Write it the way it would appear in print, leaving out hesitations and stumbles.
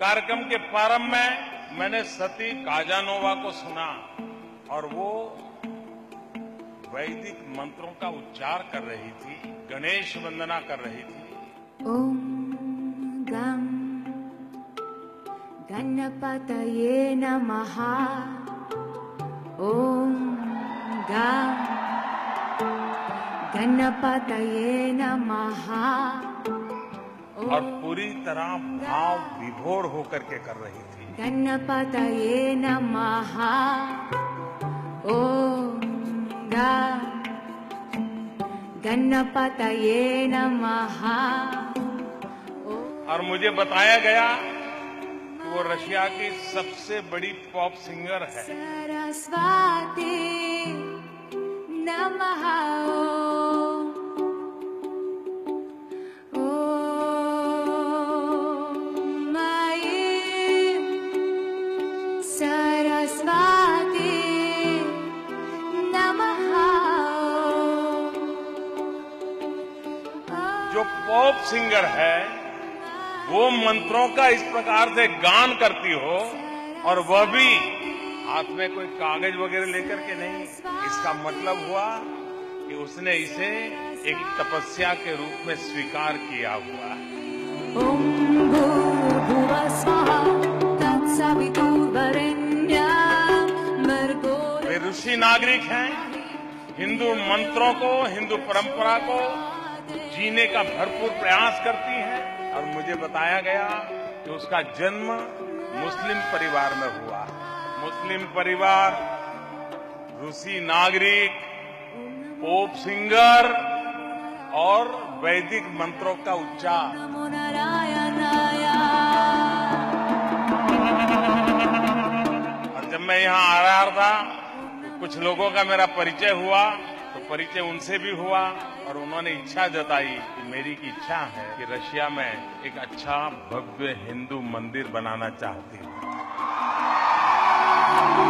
कार्यक्रम के प्रारंभ में मैंने सती काजानोवा को सुना और वो वैदिक मंत्रों का उच्चार कर रही थी, गणेश वंदना कर रही थी। ओम गं गणपतये नमः। ओम गं गणपतये नमः। और पूरी तरह भाव विभोर होकर के कर रही थी। गणपतये नमः। ओम गं गणपतये नमः। और मुझे बताया गया कि वो रशिया की सबसे बड़ी पॉप सिंगर है। सरस्वती नमः। ओम ऐं सरस्वती नमः। जो पॉप सिंगर है वो मंत्रों का इस प्रकार से गान करती हो और वह भी हाथ में कोई कागज वगैरह लेकर के नहीं। इसका मतलब हुआ कि उसने इसे एक तपस्या के रूप में स्वीकार किया हुआ है। ओम भूर्भुवः स्वः तत्सवितुर्वरेण्यं भर्गो। वे ऋषि नागरिक हैं, हिंदू मंत्रों को, हिंदू परंपरा को जीने का भरपूर प्रयास करती हैं। और मुझे बताया गया कि उसका जन्म मुस्लिम परिवार में हुआ। मुस्लिम परिवार, रूसी नागरिक, पोप सिंगर और वैदिक मंत्रों का उच्चार। नमो नारायणाय। और जब मैं यहाँ आ रहा था तो कुछ लोगों का मेरा परिचय हुआ, तो परिचय उनसे भी हुआ और उन्होंने इच्छा जताई कि मेरी की इच्छा है कि रशिया में एक अच्छा भव्य हिंदू मंदिर बनाना चाहती हूँ।